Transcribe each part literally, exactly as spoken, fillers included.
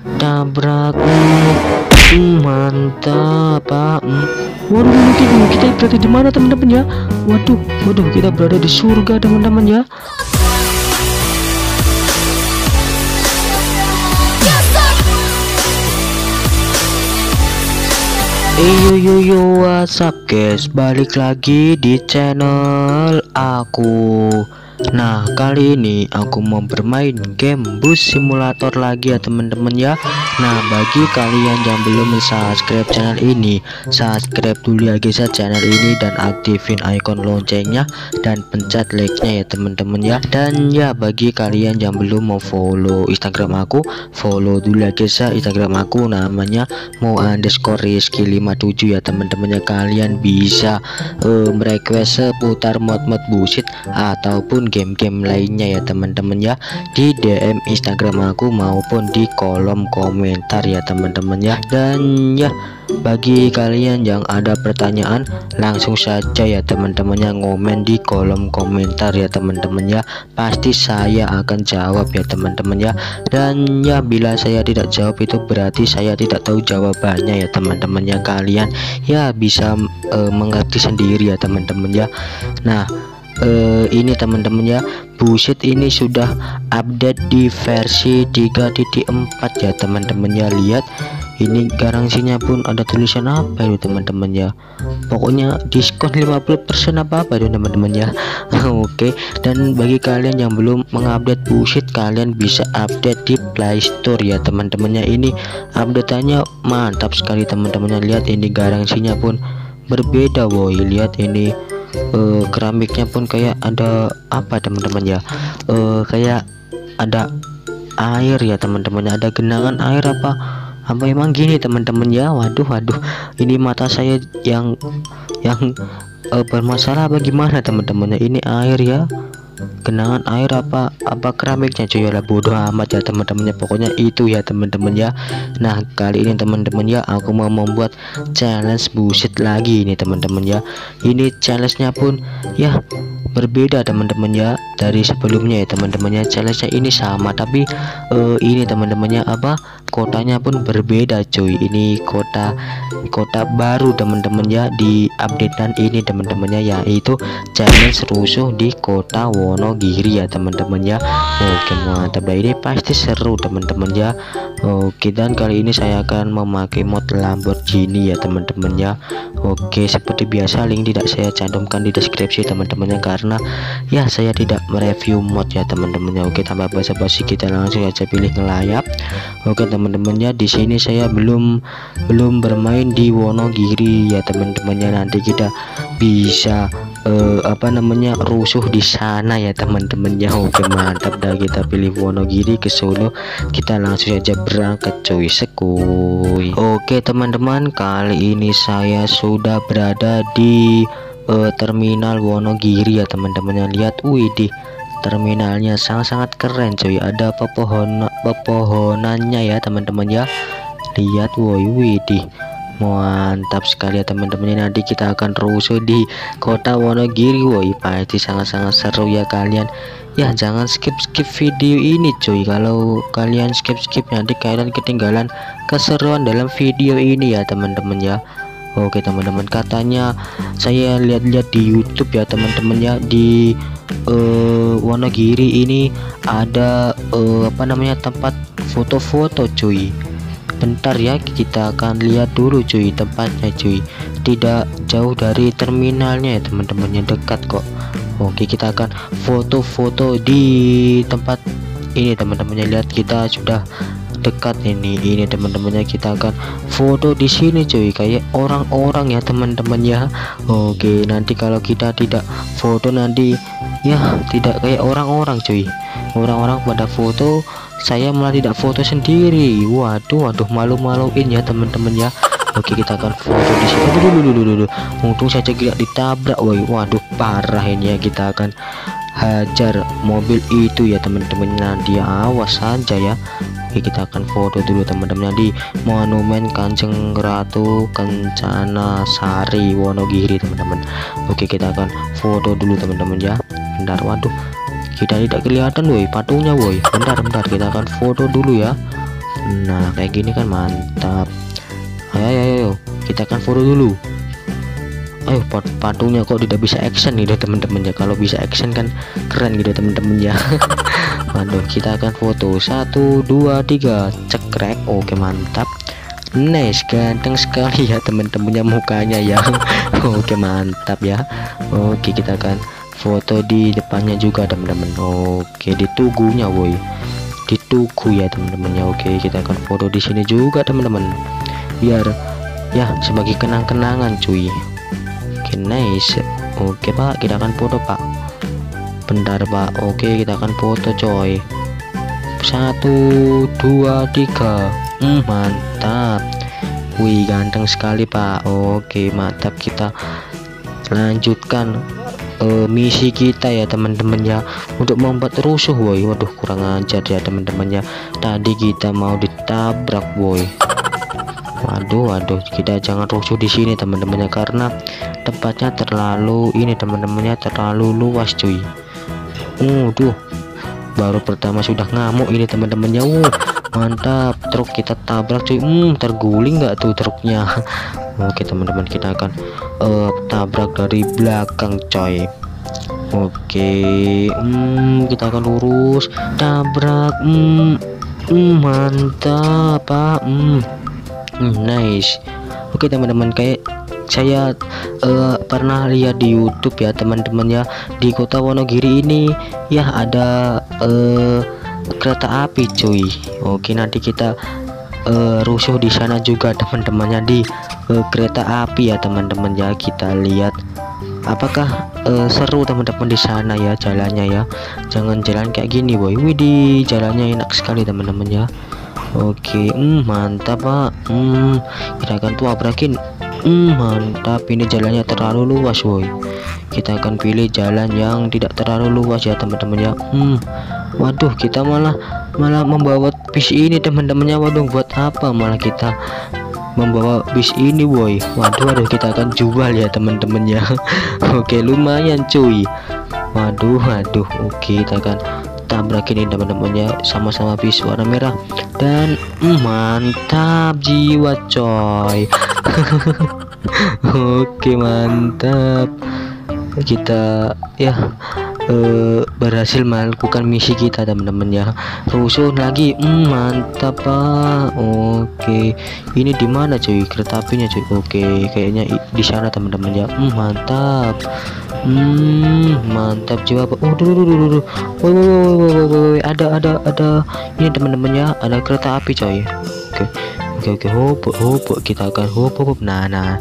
tabrak. Hmm, mantap Pak. Hmm. Waduh, kita, kita berada di mana teman-teman ya? Waduh, waduh, kita berada di surga teman-teman ya. Yo yo yo, what's up guys, balik lagi di channel aku. Nah, kali ini aku mau bermain game bus simulator lagi ya teman-teman ya. Nah, bagi kalian yang belum subscribe channel ini, subscribe dulu ya guys ya channel ini, dan aktifin icon loncengnya dan pencet like-nya ya teman-teman ya. Dan ya, bagi kalian yang belum mau follow Instagram aku, follow dulu ya guys ya Instagram aku, namanya mau underscore rizky lima tujuh ya teman-teman ya. Kalian bisa uh, merequest seputar mod-mod bullshit ataupun game-game lainnya ya teman-teman ya, di D M Instagram aku maupun di kolom komentar ya teman-teman ya. Dan ya, bagi kalian yang ada pertanyaan, langsung saja ya teman-teman ya ngomen di kolom komentar ya teman-teman ya, pasti saya akan jawab ya teman-teman ya. Dan ya, bila saya tidak jawab itu berarti saya tidak tahu jawabannya ya teman-teman ya. Kalian ya bisa uh, mengerti sendiri ya teman-teman ya. Nah, Uh, ini teman-teman ya, bullshit ini sudah update di versi tiga titik empat ya teman-teman ya. Lihat ini garansinya pun ada tulisan apa itu teman-teman ya, pokoknya diskon lima puluh persen apa-apa itu teman-teman ya. Oke, dan bagi kalian yang belum mengupdate bullshit, kalian bisa update di Play Store ya teman-teman ya. Ini update-nya mantap sekali teman-teman ya. Lihat ini garansinya pun berbeda woi. Lihat ini Uh, keramiknya pun kayak ada apa teman-teman ya, uh, kayak ada air ya teman-teman, ada genangan air apa apa emang gini teman-teman ya. Waduh waduh, ini mata saya yang yang uh, bermasalah bagaimana teman-teman ya. Ini air ya, genangan air apa apa keramiknya cuy lah, bodoh amat ya teman-temannya, pokoknya itu ya teman-teman ya. Nah, kali ini teman-teman ya, aku mau membuat challenge bullshit lagi ini teman-teman ya. Ini challenge-nya pun ya berbeda teman-teman ya dari sebelumnya ya teman-teman ya. Challenge-nya ini sama tapi uh, ini teman-temannya apa, kotanya pun berbeda cuy. Ini kota kota baru teman-teman ya di updatean ini teman-temannya, yaitu challenge rusuh di kota Wonogiri ya teman-teman ya. Oke, mantap, ini pasti seru teman-teman ya. Oke, dan kali ini saya akan memakai mod Lamborghini ya teman-teman ya. Oke, seperti biasa link tidak saya cantumkan di deskripsi teman-temannya, karena ya saya tidak mereview mod ya teman-teman ya. Oke, tanpa basa-basi kita langsung aja pilih ngelayap. Oke teman-teman ya, di sini saya belum belum bermain di Wonogiri ya teman-teman ya. Nanti kita bisa uh, apa namanya rusuh di sana ya teman-teman ya. Oke, mantap dah, kita pilih Wonogiri ke Solo, kita langsung saja berangkat cuy sekuy. Oke teman-teman, kali ini saya sudah berada di uh, terminal Wonogiri ya teman-teman ya. Lihat, wih di terminalnya sangat-sangat keren cuy, ada pepohon pepohonannya ya teman-teman ya. Lihat, woi widih, mantap sekali ya teman-teman. Nanti kita akan rusuh di kota Wonogiri, woi pasti sangat-sangat seru ya. Kalian ya jangan skip-skip video ini cuy, kalau kalian skip-skip nanti kalian ketinggalan keseruan dalam video ini ya teman-teman ya. Oke teman-teman, katanya saya lihat-lihat di YouTube ya teman-teman ya, di uh, Wonogiri ini ada uh, apa namanya tempat foto-foto cuy. Bentar ya, kita akan lihat dulu cuy tempatnya cuy, tidak jauh dari terminalnya ya teman-temannya, dekat kok. Oke, kita akan foto-foto di tempat ini teman-temannya. Lihat, kita sudah dekat ini ini teman-temannya, kita akan foto di sini cuy, kayak orang-orang ya teman-teman ya. Oke, nanti kalau kita tidak foto nanti ya tidak kayak orang-orang cuy, orang-orang pada foto, saya malah tidak foto sendiri. Waduh waduh, malu-maluin ya teman-teman ya. Oke, kita akan foto di sini dulu dulu dulu. Untung saja tidak ditabrak, woi. Waduh, parah ini ya. Kita akan hajar mobil itu ya teman-teman, nanti awas saja ya. Oke, kita akan foto dulu teman-teman di Monumen Kanjeng Ratu Kencana Sari Wonogiri teman-teman. Oke, kita akan foto dulu teman-teman ya. Bentar, waduh, kita tidak kelihatan woi patungnya woi. Bentar bentar, kita akan foto dulu ya. Nah kayak gini kan mantap. Ayo ayo, ayo. Kita akan foto dulu. Ayo, patungnya kok tidak bisa action gitu teman-teman ya. Kalau bisa action kan keren gitu teman-teman ya. Waduh, kita akan foto satu dua tiga cekrek. Oke mantap. Nice, ganteng sekali ya teman-temannya mukanya ya. Oke mantap ya. Oke, kita akan foto di depannya juga teman-teman. Oke, di tugunya woi, di tugu ya teman-teman ya. Oke, kita akan foto di sini juga teman-teman, biar ya sebagai kenang-kenangan cuy. Oke nice. Oke pak, kita akan foto pak. Bentar pak. Oke, kita akan foto coy. Satu dua tiga. Hmm, mantap. Wih, ganteng sekali pak. Oke mantap. Kita lanjutkan uh, misi kita ya teman-teman ya, untuk membuat rusuh woi. Waduh, kurang ajar ya teman-teman ya. Tadi kita mau ditabrak woi. Waduh, waduh, kita jangan rusuh di sini teman-temannya, karena tempatnya terlalu ini teman-temannya, terlalu luas cuy. Uh, tuh, baru pertama sudah ngamuk ini teman-temannya. Uh, mantap, truk kita tabrak cuy. Hmm, terguling nggak tuh truknya? Oke teman-teman, kita akan uh, tabrak dari belakang coy. Oke, hmm, kita akan lurus, tabrak. Hmm, hmm mantap pak. Hmm. Hmm, nice. Oke teman-teman, kayak saya uh, pernah lihat di YouTube ya teman-teman ya, di kota Wonogiri ini ya ada uh, kereta api cuy. Oke, nanti kita uh, rusuh di sana juga teman-temannya, di uh, kereta api ya teman-teman ya. Kita lihat apakah uh, seru teman-teman di sana ya jalannya ya. Jangan jalan kayak gini boy. Widih, jalannya enak sekali teman-teman ya. Oke, hmm, mantap pak. Hmm, kita akan tabrakin. Hmm, mantap. Ini jalannya terlalu luas woi. Kita akan pilih jalan yang tidak terlalu luas ya teman-teman ya. Hmm, waduh, kita malah malah membawa bis ini teman-temannya. Waduh, buat apa malah kita membawa bis ini woi. Waduh, waduh, kita akan jual ya teman-teman ya. Oke, lumayan cuy. Waduh, waduh. Oke, kita akan tabrak ini teman-temannya, sama-sama bis warna merah. Dan mm, mantap jiwa coy. Oke mantap, kita ya uh, berhasil melakukan misi kita teman-teman ya. Rusuh lagi. mm, mantap pak. Oke, ini di mana cuy kereta apinya cuy? Oke, kayaknya di sana teman-teman ya. mm, mantap. Hmm, mantap jiwa pak. Oh, dulu dulu dulu. Woi, woi, woi, woi, woi, ada ada ada ini teman-teman ya, ada kereta api coy. Oke, oke, oke, hop, hop, kita akan hop, hop. Nah, nah,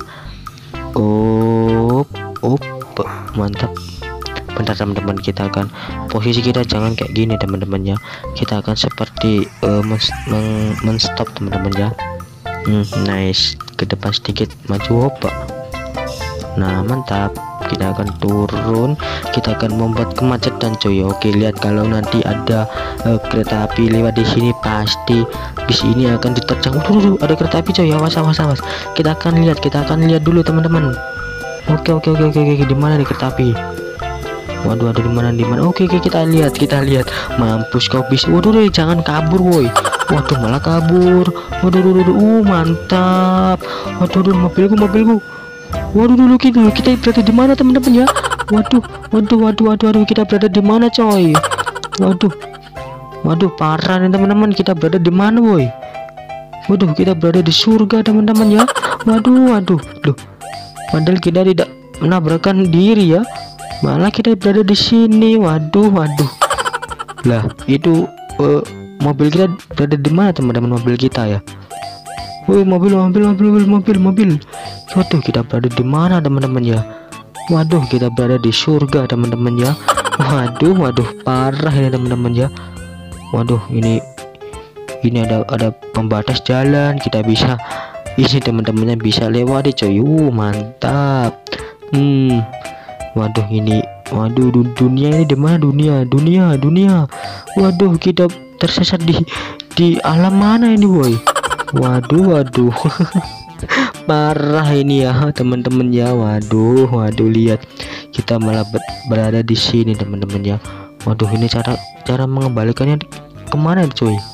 hop, hop, mantap. Bentar teman-teman, kita akan posisi kita jangan kayak gini teman-teman ya. Kita akan seperti uh, men men-stop teman-teman ya. Hmm, nice. Ke depan sedikit, maju hop. Nah, mantap. Kita akan turun, kita akan membuat kemacetan coy. Oke, lihat kalau nanti ada uh, kereta api lewat di sini, pasti di sini akan diterjang. Waduh, ada kereta api coy. Awas, awas, awas. Kita akan lihat, kita akan lihat dulu teman-teman. Oke, oke, oke, oke, oke. Di mana nih kereta api? Waduh, ada di mana, di mana? Oke, oke, kita lihat, kita lihat. Mampus kau bis. Waduh, deh, jangan kabur woi. Waduh, malah kabur. Waduh, waduh, waduh. Uh, mantap. Waduh, waduh, mobilku, mobilku. Waduh, dulu kita kita berada di mana teman-teman ya? Waduh, waduh, waduh, waduh, waduh, kita berada di mana coy? Waduh, waduh, parah nih teman-teman, kita berada di mana woi? Waduh, kita berada di surga teman-teman ya. Waduh, waduh, duh, padahal kita tidak menabrakkan diri ya, malah kita berada di sini. Waduh, waduh, lah itu uh, mobil kita berada di mana teman-teman? Mobil kita ya. Woi, mobil, mobil, mobil, mobil, mobil, mobil. Waduh, kita berada di mana teman-teman ya? Waduh, kita berada di surga teman-teman ya. Waduh, waduh, parah ya teman-teman ya. Waduh, ini ini ada ada pembatas jalan, kita bisa ini teman-temannya bisa lewat deh coy. Uh, mantap. Hmm, waduh, ini waduh, dunia ini di mana? Dunia, dunia, dunia. Waduh, kita tersesat di di alam mana ini boy? Waduh, waduh. Parah ini ya teman-teman ya. Waduh, waduh, lihat kita malah berada di sini teman-teman ya. Waduh, ini cara cara mengembalikannya kemana cuy?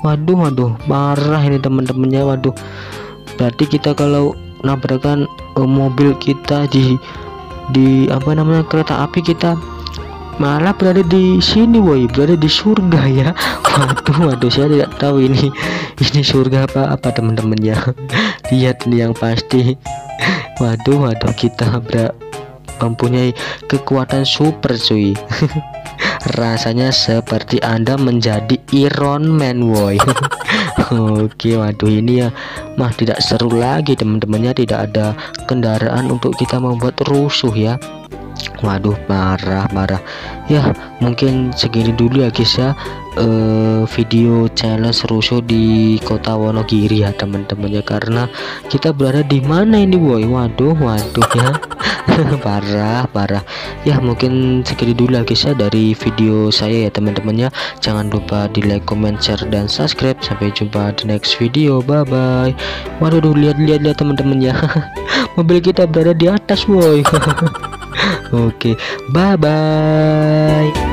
Waduh waduh, parah ini teman-temannya. Waduh, berarti kita kalau nabrakan uh, mobil kita di di apa namanya kereta api, kita malah berada di sini woi, berada di surga ya. Waduh waduh, saya tidak tahu ini ini surga apa apa teman-teman ya. Lihat nih yang pasti. Waduh waduh, kita ber mempunyai kekuatan super cuy. Rasanya seperti Anda menjadi Iron Man woi. Oke, waduh ini ya mah tidak seru lagi teman-temannya, tidak ada kendaraan untuk kita membuat rusuh ya. Waduh, marah marah ya. Mungkin segini dulu ya guys ya, uh, video challenge rusuh di kota Wonogiri ya teman-temannya, karena kita berada di mana ini boy. Waduh waduh ya. parah parah ya. Mungkin segini dulu ya guys ya dari video saya ya teman-temannya. Jangan lupa di like, comment, share, dan subscribe. Sampai jumpa di next video, bye bye. Waduh, lihat-lihat lihat teman-temannya. Mobil kita berada di atas boy. Oke, bye bye.